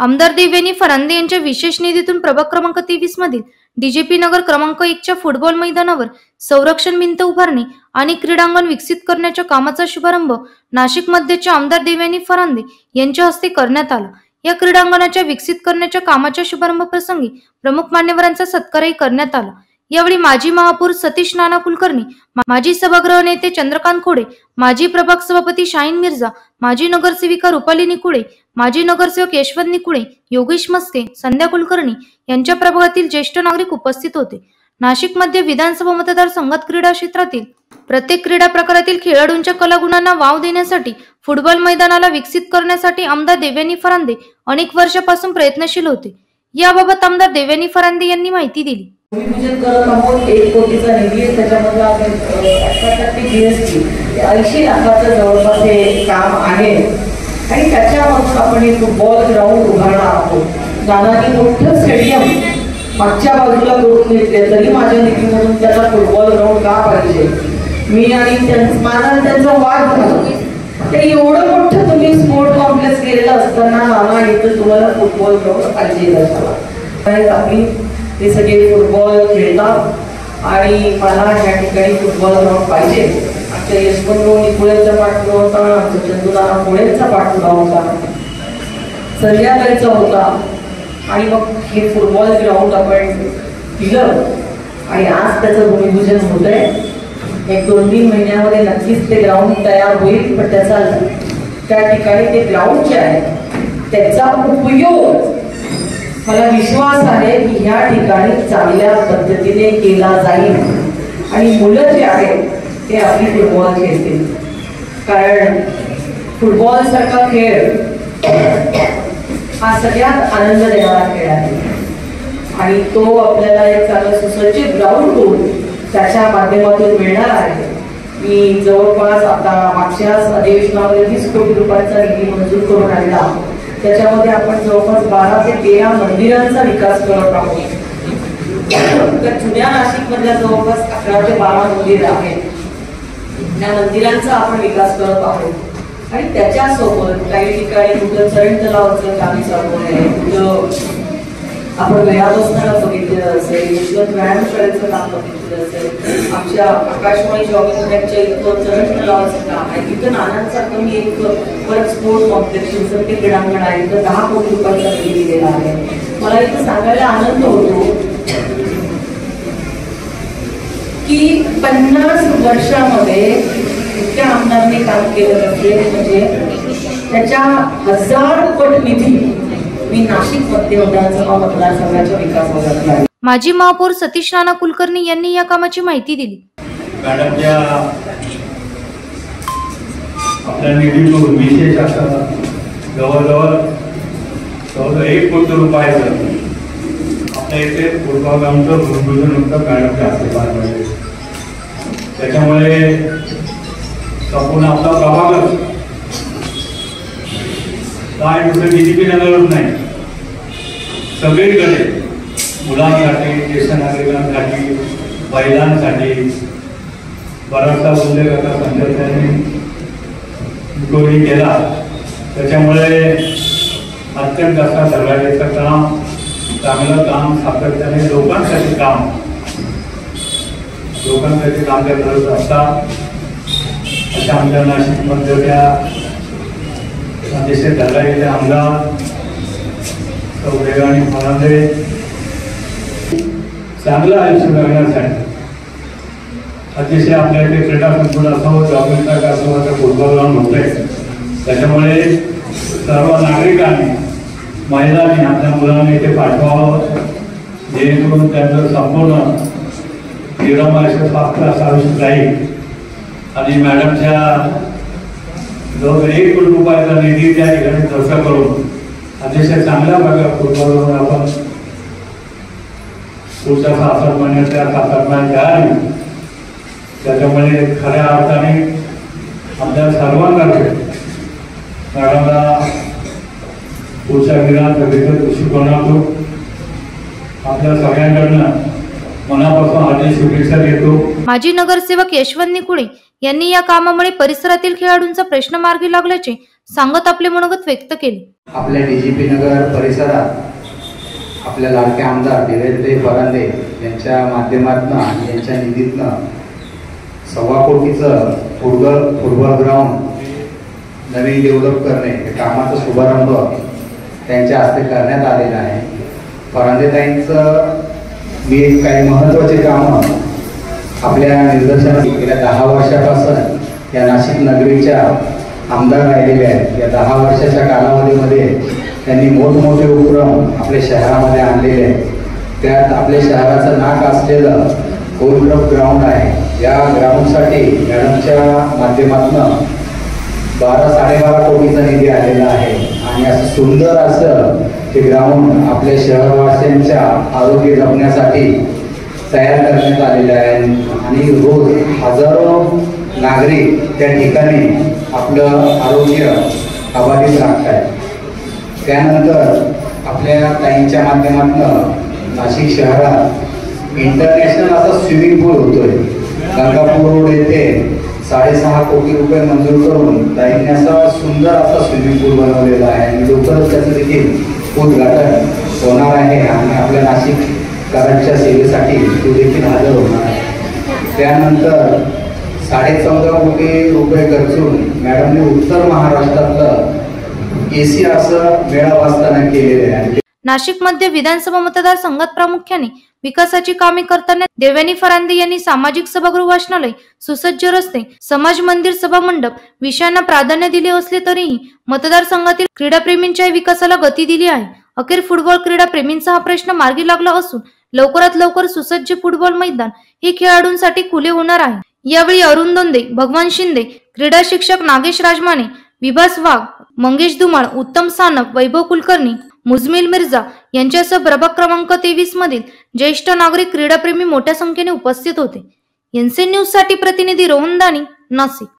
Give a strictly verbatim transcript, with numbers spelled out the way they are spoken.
आमदार देवयानी फरांदे यांच्या विशेष निधीतून प्रभाग क्रमांक तेवीस मधील डीजेपी नगर क्रमांक एक च्या फुटबॉल मैदानावर संरक्षण भिंत उभारणी आणि क्रीडांगण विकसित करण्याच्या कामाचा शुभारंभ नाशिक मध्येच्या आमदार देवयानी फरांदे यांच्या हस्ते करण्यात आला। या क्रीडांगणाच्या विकसित करण्याच्या कामाच्या शुभारंभ प्रसंगी प्रमुख मान्यवरांचा सत्कारही करण्यात आला। यावेळी माजी महापौर सतीश नाना कुलकर्णी, माजी सभागृह नेते चंद्रकांत खोडे, माजी प्रभाग सभापती शाहीन मिर्झा, माजी नगरसेविका रुपाली निकुळे, माजी नगरसेवक यशवंत निकुळे, योगेश मस्के, संध्या कुलकर्णी यांच्या प्रभागातील ज्येष्ठ नागरिक उपस्थित होते। नाशिक मध्ये विधानसभा मतदारसंघात क्रीडा क्षेत्रातील प्रत्येक क्रीडा प्रकारातील खेळाडूंच्या कलागुणांना वाव देण्यासाठी फुटबॉल मैदानाला विकसित करण्यासाठी आमदार देवयानी फरांदे अनेक वर्षापासून प्रयत्नशील होते। याबाबत आमदार देवयानी फरांदे यांनी माहिती दिली। भूमिपूजन करत आहोत। एक कोटीचा निधी आहे, त्याच्यामध्ये आपण अठरा टक्के जीएसटी ऐंशी लाखाचं जवळपास हे काम आहे आणि त्याच्यामधून आपण एक फुटबॉल ग्राउंड उभारणार आहोत। नानांनी मोठं स्टेडियम मागच्या बाजूला करून घेतले, तरी माझ्या निधीमधून त्याचा फुटबॉल ग्राउंड का पाहिजे, मी आणि माझा त्यांचा वाद झाला। ते एवढं मोठं तुम्ही स्पोर्ट कॉम्प्लेक्स केलेलं असताना नाना इथं तुम्हाला फुटबॉल ग्राउंड पाहिजे असावा। आपली ते सगळे फुटबॉल खेळतात आणि मला ह्या ठिकाणी फुटबॉल ग्राउंड पाहिजे। आमच्या यशवंत निकुळेंचा पाठपुरावा होता, आमच्या चंदुनाना कोळेंचा पाठपुरावा होता, संध्याकाळचा होता आणि मग हे फुटबॉल ग्राउंड आपण दिलं आणि आज त्याचं भूमिपूजन होतंय। एक दोन तीन महिन्यामध्ये नक्कीच ते ग्राउंड तयार होईल, पण त्याचा त्या ठिकाणी ते ग्राउंड जे आहे त्याचा उपयोग मला विश्वास आहे की ह्या ठिकाणी चांगल्या पद्धतीने केला जाईल आणि मुलं जे आहेत ते आपली फुटबॉल खेळतील, कारण फुटबॉल सारखा खेळ हा सगळ्यात आनंद देणारा खेळ आहे आणि तो आपल्याला एक चांगला सुसज्जित ग्राउंड करून त्याच्या माध्यमातून मिळणार आहे। मी जवळपास आता मागच्याच अधिवेशनामध्ये वीस कोटी रुपयाचा निधी मंजूर करून आणला, त्याच्यामध्ये आपण जवळपास बारा ते तेरा मंदिरांचा विकास करत आहोत। तर जुन्या नाशिक मधल्या जवळपास अकरा ते बारा मंदिर आहेत, त्या मंदिरांचा आपण विकास करत आहोत आणि त्याच्यासोबत काही ठिकाणी कुठं चरण तलावाचं काम चालू आहे, कुठं आपण गयाबसताना बघितलेलं असेल, यशवंत व्यायामशाळेचं काम बघितलेलं असेल, आमच्या आकाशवाणी जॉगिंग ट्रॅकच्या इथं चरण तलावाचं काम आहे, तिथं नानांसारखं मी एक परत स्पोर्ट्स कॉम्प्लेक्स ते क्रीडांगण आहे, तर दहा कोटी रुपयाचा निधी दिलेला आहे। मला इथं सांगायला आनंद होतो की पन्नास वर्षामध्ये इतक्या आमदारांनी काम केलं असेल म्हणजे त्याच्या हजार पट निधी मी नाशिक मध्ये विधानसभा मतदारसंघाच्या विकासासाठी आहे। माजी महापौर सतीश नाना कुलकर्णी यांनी या कामाची माहिती दिली। मॅडमच्या आपल्या निधीतून विशेष असं जवळजवळ जवळजवळ एक कोटी रुपयाचं आपल्या इथे फुटबॉल ग्राउंडचं भूमिपूजन होतं मॅडमच्या आशीर्वादामुळे। त्याच्यामुळे संपूर्ण आपला प्रभागच काय नुसतं डीजीपी नगरच नाही, सगळीकडे मुलांसाठी, ज्येष्ठ नागरिकांसाठी, महिलांसाठी बराचसा उल्लेख आता संघटनांनी केला। त्याच्यामुळे अत्यंत असा धडाडीचं काम, चांगलं काम, सातत्याने लोकांसाठी काम लोकांसाठी काम त्या करत असतात। अशा आमच्या नाशिकमधल्या अतिशय धडाडीचे आमदार देवयानी फरांदे चांगलं आयुष्य जगण्यासाठी अतिशय आपल्या इथे क्रीडा संकुल असो, जॉगिंग ट्रॅक असो, आता फुटबॉल ग्राउंड होतंय। त्याच्यामुळे सर्व नागरिकांनी, महिलांनी आपल्या मुलांनी इथे पाठवावं, जेणेकरून त्यांचं संपूर्ण निरामय स्वास्थ्य असं आयुष्य जाईल आणि मॅडमच्या जवळ एक कोटी रुपयाचा निधी त्या ठिकाणी खर्च करून अतिशय चांगल्या प्रकारे फुटबॉल आपण पुढच्या सहा सात महिन्याच्या सात आठ महिन्यात तयार। त्याच्यामुळे खऱ्या अर्थाने आपल्या सर्वांकडे मॅडमला पुढच्या विधानसभेचं शिकवण्यातून आपल्या सगळ्यांकडनं मनापासून हार्दिक शुभेच्छा देतो। माजी नगरसेवक यशवंत निकुळे यांनी या कामामुळे परिसरातील खेळाडूंचा प्रश्न मार्गी लागल्याचे सांगत आपले मनोगत व्यक्त केले. आपल्या डीजीपी नगर परिसरात आपल्या लाडके आमदार देवेंद्र फरांदे यांच्या माध्यमातून आणि यांच्या निधीतनं सव्वा कोटीचं फुटबॉल फुटबॉल ग्राउंड नवीन डेव्हलप करणे या कामाचा शुभारंभ त्यांच्या हस्ते करण्यात आलेला आहे. फरांदेताईंचं मी काही महत्त्वाचे कामं आपल्या निदर्शनात गेल्या दहा वर्षापासून या नाशिक नगरीच्या आमदार राहिलेले आहेत. या दहा वर्षाच्या कालावधीमध्ये त्यांनी मोठमोठे उपक्रम आपल्या शहरामध्ये आणलेले आहेत. त्यात आपल्या शहराचं नाक असलेलं गोलक्रब ग्राउंड आहे. या ग्राउंडसाठी मॅडमच्या माध्यमातून बारा साडेबारा कोटीचा निधी आलेला आहे आणि असं सुंदर असं ते ग्राउंड आपल्या शहरवासियांच्या आरोग्य जपण्यासाठी तयार करण्यात आलेलं आहे आणि रोज हजारो नागरिक त्या ठिकाणी आपलं आरोग्य अबाधित राखत आहेत. त्यानंतर आपल्या ताईंच्या माध्यमातून नाशिक शहरात इंटरनॅशनल असा स्विमिंग पूल होतोय. गंगापूर रोड येथे साडेसहा कोटी रुपये मंजूर करून ताईंनी असा सुंदर असा स्विमिंग पूल बनवलेला आहे आणि लवकरच त्याचं देखील उद्घाटन होणार आहे आणि आपल्या नाशिककरांच्या सेवेसाठी तो देखील हजर होणार आहे. त्यानंतर साडे चौदा कोटी रुपये खर्चून मॅडमने उत्तर महाराष्ट्रातलं एसी असं मेळावास्थान केलेलं आहे. नाशिकमध्ये विधानसभा मतदारसंघात प्रामुख्याने विकासाची कामे करताना देवयानी फरांदे यांनी सामाजिक सभागृह, वाचनालय, सुसज्ज रस्ते, समाज मंदिर, सभा मंडप विषयांना प्राधान्य दिले असले तरीही मतदारसंघातील क्रीडाप्रेमींच्या विकासाला गती दिली आहे. अखेर फुटबॉल क्रीडाप्रेमींचा हा प्रश्न मार्गी लागला असून लवकरात लवकर सुसज्ज फुटबॉल मैदान हे खेळाडूंसाठी खुले होणार आहे. यावेळी अरुण दोंदे, भगवान शिंदे, क्रीडा शिक्षक नागेश राजमाने, विभास वाघ, मंगेश धुमाळ, उत्तम सानप, वैभव कुलकर्णी, मुजमिल मिर्झा यांच्यासह प्रभाग क्रमांक तेवीस मधील ज्येष्ठ नागरिक, क्रीडाप्रेमी मोठ्या संख्येने उपस्थित होते. एनसी न्यूज साठी प्रतिनिधी रोहन दानी, नाशिक.